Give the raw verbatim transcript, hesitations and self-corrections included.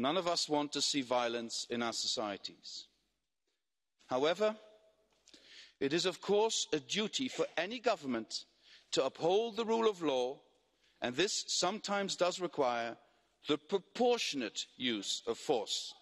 None of us want to see violence in our societies. However, it is of course a duty for any government to uphold the rule of law, and this sometimes does require the proportionate use of force.